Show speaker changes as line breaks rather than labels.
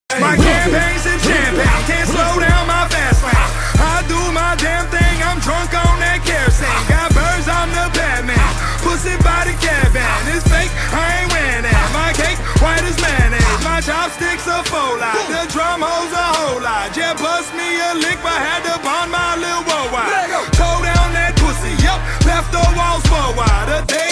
My campaign's in champagne, can't slow down my fast lane. I do my damn thing, I'm drunk on that kerosene. Got birds, I'm the Batman. Pussy body caravan, it's fake, I ain't wearing that. My cake, white as mayonnaise. My chopsticks a full lot, the drum hoes a whole lot. Yeah, bust me a lick, but had to bond my little worldwide. Toe down that pussy, yup, left the walls for a while. The day